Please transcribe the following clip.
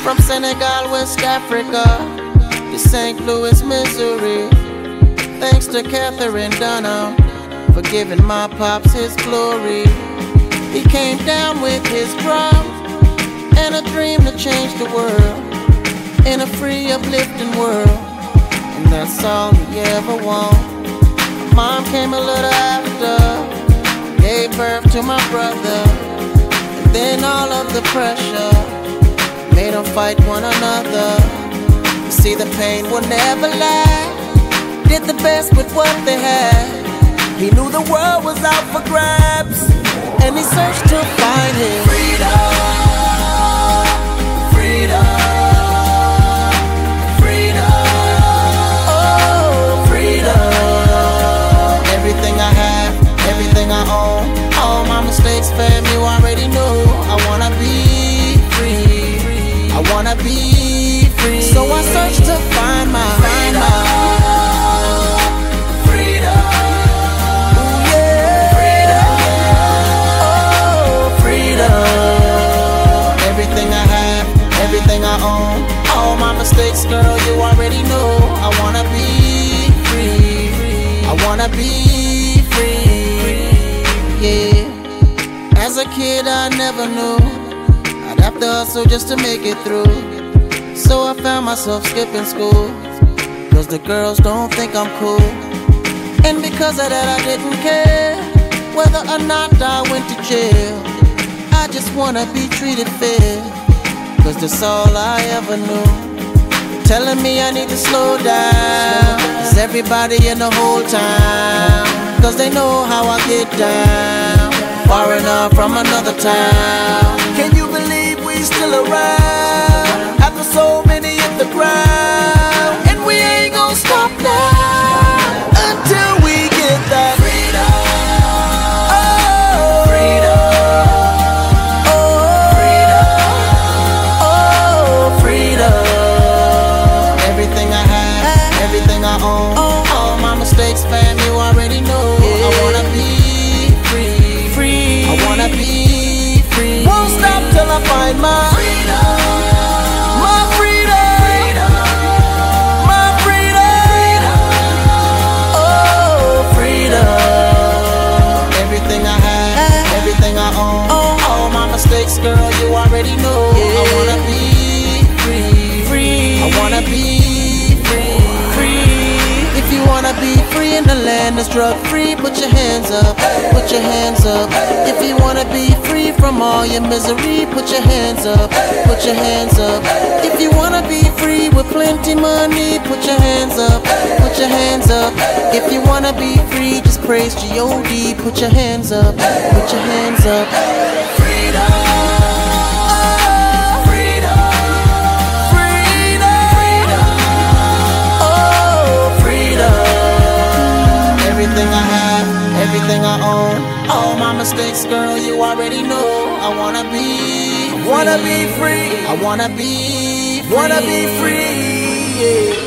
From Senegal, West Africa, to St. Louis, Missouri. Thanks to Catherine Dunham for giving my pops his glory. He came down with his drum and a dream to change the world in a free, uplifting world. And that's all he ever wanted. Mom came a little after, gave birth to my brother. And then all of the pressure made them fight one another. You see, the pain will never last. Did the best with what they had. He knew the world was out for grabs, and he searched to find his freedom, freedom, freedom, oh, freedom. Everything I have, everything I own, all my mistakes, fam, you already know. I wanna be free, I wanna be free. So I searched to find my freedom. Everything I own, all my mistakes, girl, you already know. I wanna be free, I wanna be free, yeah. As a kid I never knew I'd have to hustle just to make it through. So I found myself skipping school, cause the girls don't think I'm cool. And because of that I didn't care whether or not I went to jail. I just wanna be treated fair, cause that's all I ever knew. Telling me I need to slow down. It's everybody in the whole town, cause they know how I get down. Far enough from another town. Can you believe we still around after so many hit the ground? And we ain't gonna stop now until we get that freedom. Fam, you already know. Yeah. I wanna be free, I wanna be free. Won't stop till I find my freedom, my freedom, my freedom, oh, freedom. Everything I have, everything I own, all my mistakes, girl, you already know. Yeah. I wanna be free, I wanna be free. If you wanna be free in the land that's drug free, put your hands up, put your hands up. If you wanna be free from all your misery, put your hands up, put your hands up. If you wanna be free with plenty money, put your hands up, put your hands up. If you wanna be free, just praise G.O.D. Put your hands up, put your hands up. Freedom. Everything I have, everything I own, all my mistakes, girl, you already know. I wanna be free, I wanna be free, yeah.